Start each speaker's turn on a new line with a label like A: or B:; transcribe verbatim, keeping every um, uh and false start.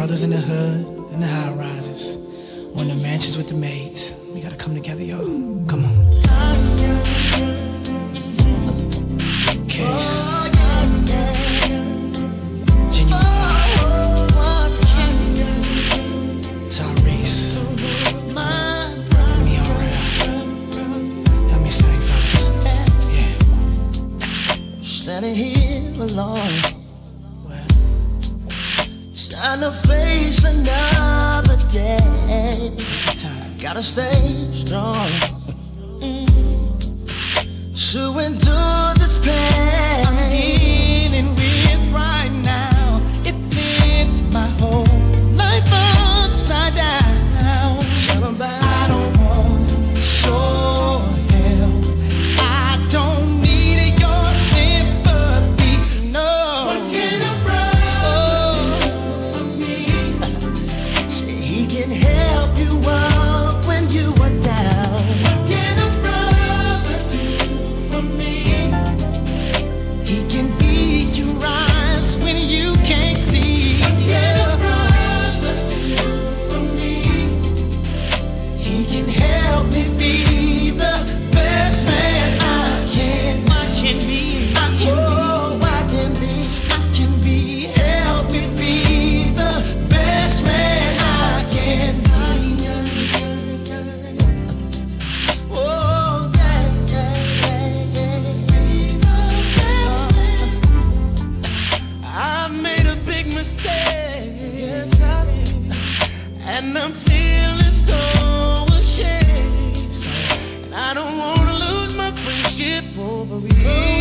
A: brothers in the hood, in the high rises, or in the mansions with the maids. We gotta come together, yo. Come on. Case. Genuine. Tyrese. Me alright. Help me sing, fellas. Yeah.
B: Standing here alone, trying to face another day. Gotta stay strong to endure this pain I'm dealing with right now. It flipped my whole life upside down. I don't want your help. I don't need your sympathy. No. What can a brother do for me? Say he can help you up when you are down. What can a brother do for me? He can be your eyes when you can't see. What can a brother do for me? He can help me be the best man I can. I can be. I can oh, be. I can be. I can be. Help me be the best man I can be. Oh, yeah, yeah, yeah, yeah. I made a big mistake, and I'm feeling so ashamed. And I don't wanna lose my friendship over you.